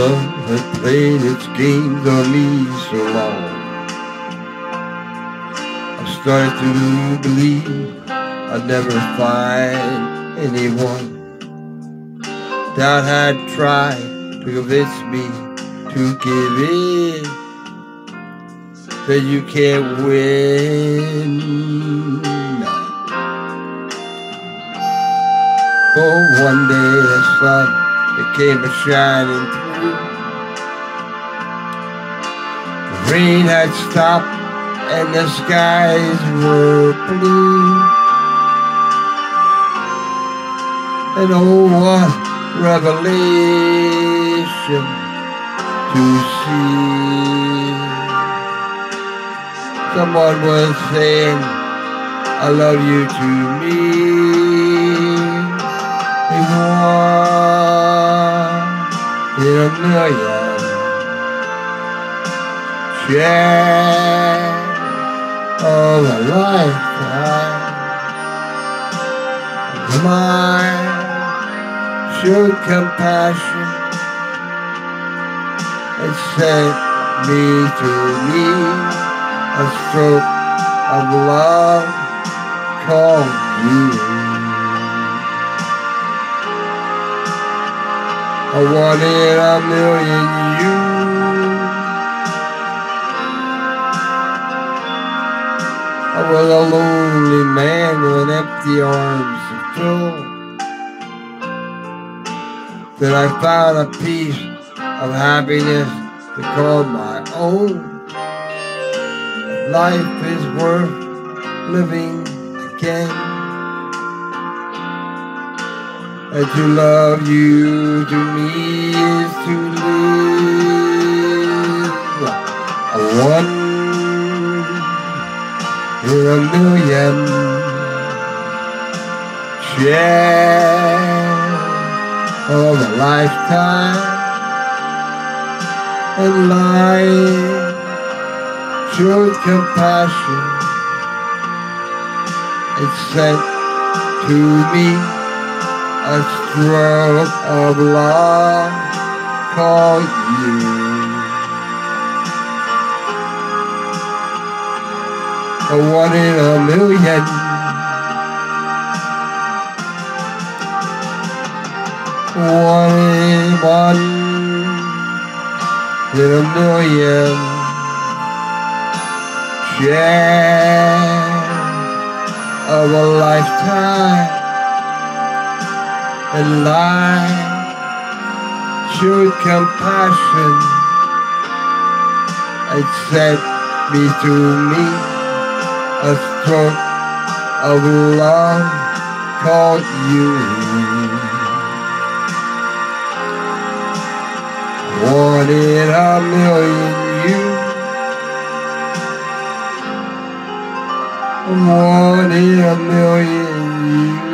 love had played its games on me so long. I started to believe I'd never find anyone. Doubt had tried to convince me to give in. Said you can't win. But one day the sun, it came a-shining through. The rain had stopped and the skies were blue. And oh, what revelation to see. Someone was saying, I love you to me. One in a million. Chance of a lifetime. Mine showed compassion and sent me to me. A stroke of love called you. I wanted a million you. I was a lonely man with empty arms to fill. Then I found a piece of happiness to call my own. Life is worth living again. And to love you to me is to live. A one in a million chance of a lifetime. And life showed compassion and sent to me a stroke of love called you. A one in a million. One in a million. Chance of a lifetime. And life showed compassion and sent me to me a stroke of love called you. One in a million you. One in a million you.